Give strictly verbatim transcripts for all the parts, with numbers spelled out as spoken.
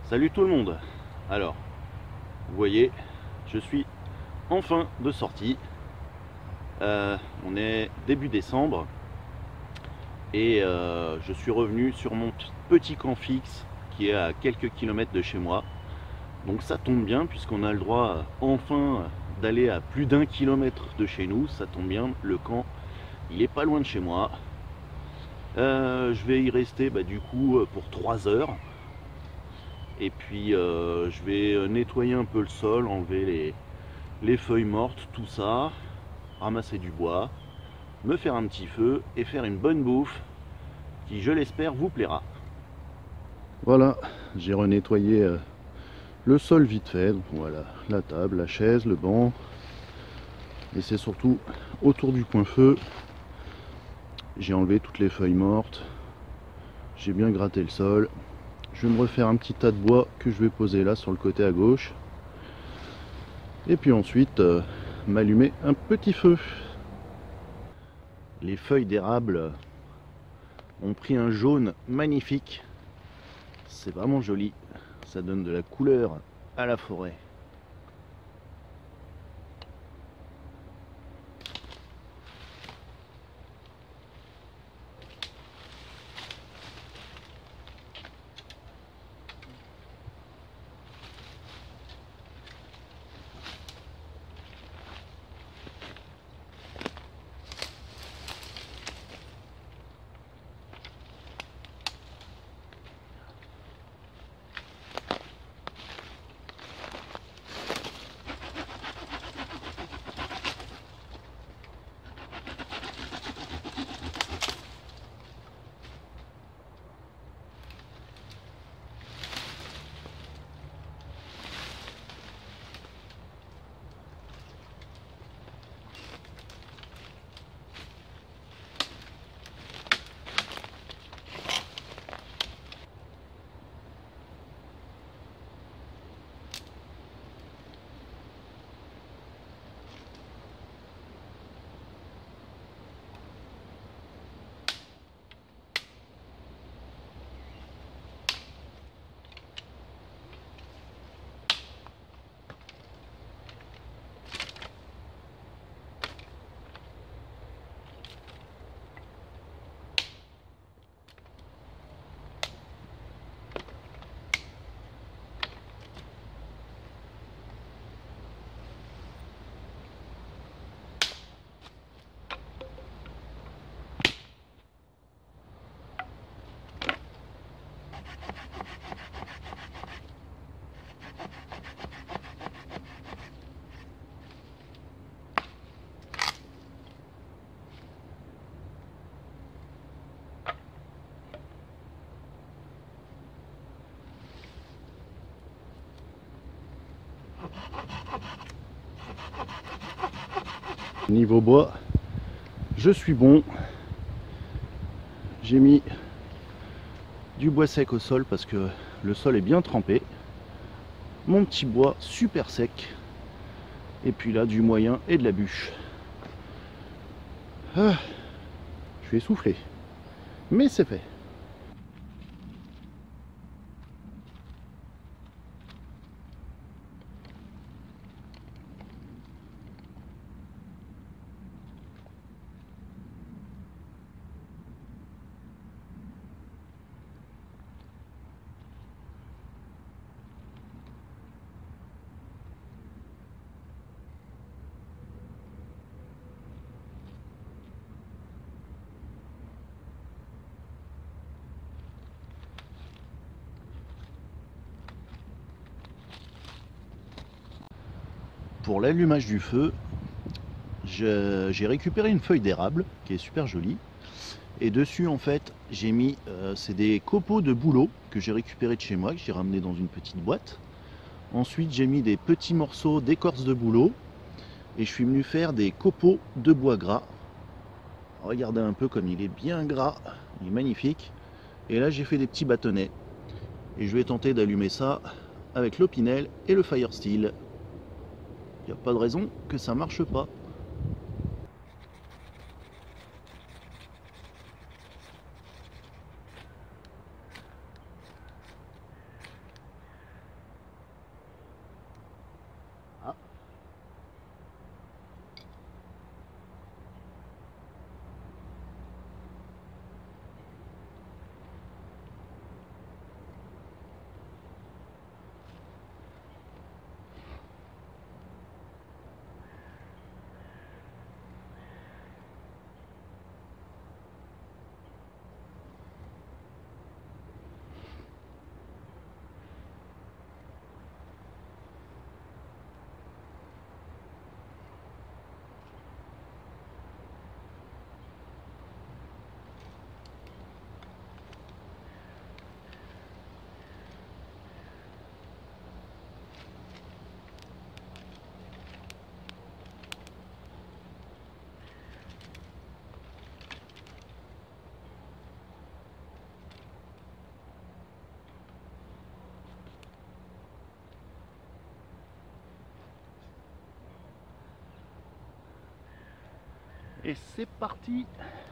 Salut tout le monde. Alors, vous voyez, je suis enfin de sortie. Euh, on est début décembre et euh, je suis revenu sur mon petit camp fixe qui est à quelques kilomètres de chez moi. Donc ça tombe bien puisqu'on a le droit enfin d'aller à plus d'un kilomètre de chez nous. Ça tombe bien, le camp il est pas loin de chez moi. Euh, je vais y rester bah, du coup pour trois heures. Et puis euh, je vais nettoyer un peu le sol, enlever les, les feuilles mortes, tout ça, ramasser du bois, me faire un petit feu et faire une bonne bouffe qui, je l'espère, vous plaira. Voilà, j'ai renettoyé euh, le sol vite fait. Donc voilà, la table, la chaise, le banc. Et c'est surtout autour du coin feu. J'ai enlevé toutes les feuilles mortes. J'ai bien gratté le sol. Je vais me refaire un petit tas de bois que je vais poser là sur le côté à gauche. Et puis ensuite, euh, m'allumer un petit feu. Les feuilles d'érable ont pris un jaune magnifique. C'est vraiment joli. Ça donne de la couleur à la forêt. Niveau bois, je suis bon. J'ai mis du bois sec au sol parce que le sol est bien trempé. Mon petit bois super sec. Et puis là, du moyen et de la bûche. Ah, je suis essoufflé. Mais c'est fait. Pour l'allumage du feu, j'ai récupéré une feuille d'érable qui est super jolie. Et dessus, en fait, j'ai mis, euh, c'est des copeaux de bouleau que j'ai récupéré de chez moi, que j'ai ramené dans une petite boîte. Ensuite, j'ai mis des petits morceaux d'écorce de bouleau. Et je suis venu faire des copeaux de bois gras. Regardez un peu comme il est bien gras, il est magnifique. Et là, j'ai fait des petits bâtonnets. Et je vais tenter d'allumer ça avec l'Opinel et le Firesteel. Il n'y a pas de raison que ça marche pas. Et c'est parti.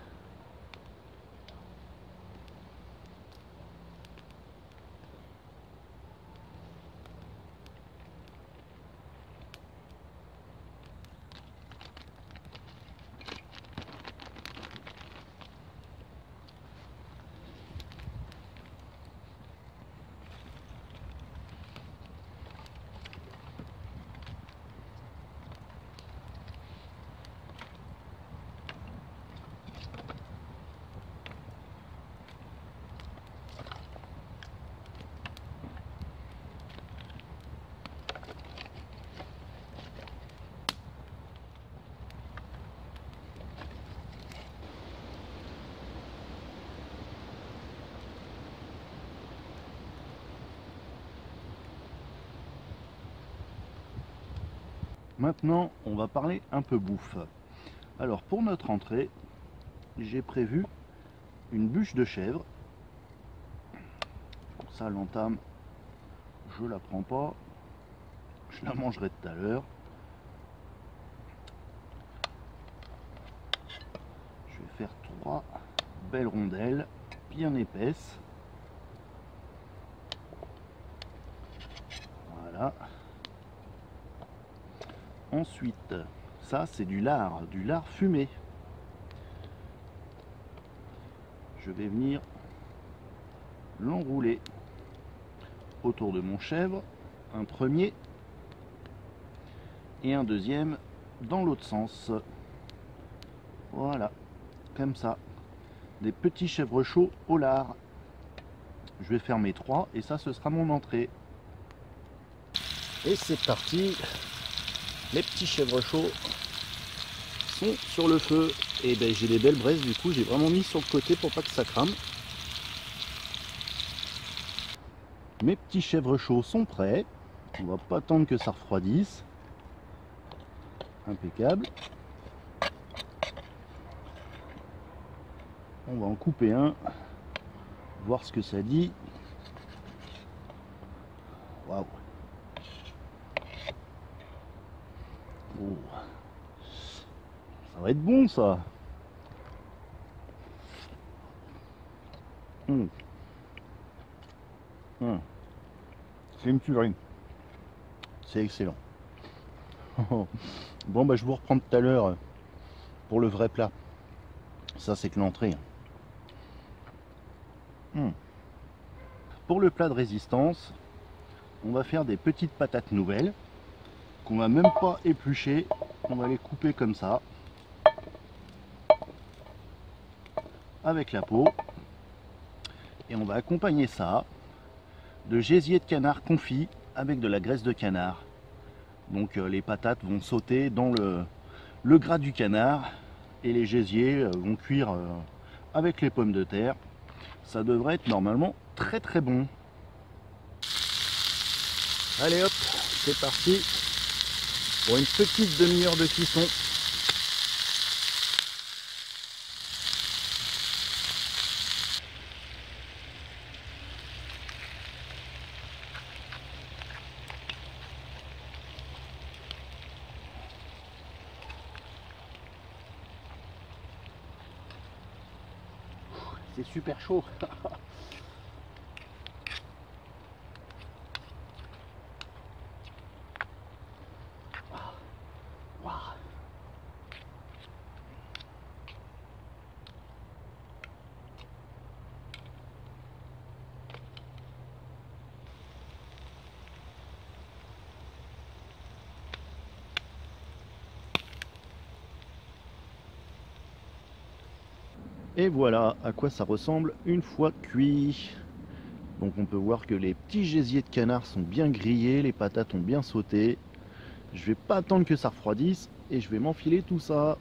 Maintenant, on va parler un peu bouffe. Alors, pour notre entrée, j'ai prévu une bûche de chèvre. Ça, l'entame, je la prends pas. Je la mangerai tout à l'heure. Je vais faire trois belles rondelles, bien épaisses. Voilà. Ensuite, ça c'est du lard, du lard fumé. Je vais venir l'enrouler autour de mon chèvre, un premier et un deuxième dans l'autre sens. Voilà, comme ça, des petits chèvres chauds au lard. Je vais faire mes trois et ça ce sera mon entrée. Et c'est parti. Les petits chèvres chauds sont sur le feu. Et ben j'ai des belles braises, du coup j'ai vraiment mis sur le côté pour pas que ça crame. Mes petits chèvres chauds sont prêts. On va pas attendre que ça refroidisse. Impeccable. On va en couper un. Voir ce que ça dit. Waouh. Oh. Ça va être bon ça. Mmh. Mmh. C'est une tuerie. C'est excellent. Bon bah je vous reprends tout à l'heure pour le vrai plat. Ça c'est que l'entrée. Mmh. Pour le plat de résistance, on va faire des petites patates nouvelles qu'on va même pas éplucher. On va les couper comme ça avec la peau et on va accompagner ça de gésier de canard confit avec de la graisse de canard. Donc euh, les patates vont sauter dans le, le gras du canard et les gésiers euh, vont cuire euh, avec les pommes de terre. Ça devrait être normalement très très bon. Allez hop, c'est parti pour une petite demi-heure de cuisson. C'est super chaud. Et voilà à quoi ça ressemble une fois cuit. Donc on peut voir que les petits gésiers de canard sont bien grillés, les patates ont bien sauté. Je vais pas attendre que ça refroidisse et je vais m'enfiler tout ça.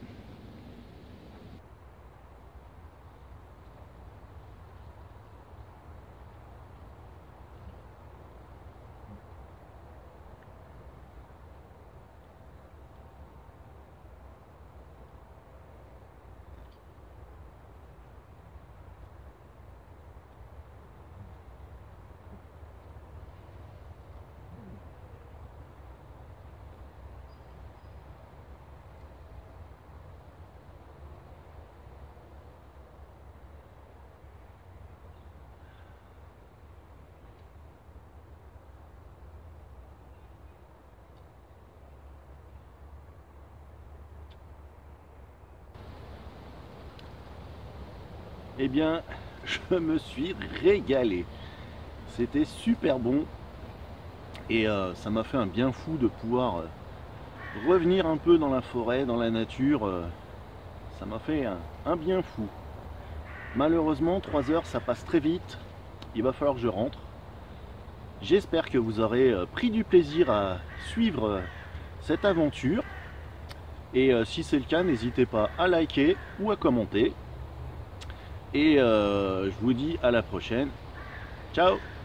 eh bien, je me suis régalé. C'était super bon. Et euh, ça m'a fait un bien fou de pouvoir euh, revenir un peu dans la forêt, dans la nature. Euh, ça m'a fait un, un bien fou. Malheureusement, trois heures, ça passe très vite. Il va falloir que je rentre. J'espère que vous aurez euh, pris du plaisir à suivre euh, cette aventure. Et euh, si c'est le cas, n'hésitez pas à liker ou à commenter. Et euh, je vous dis à la prochaine. Ciao!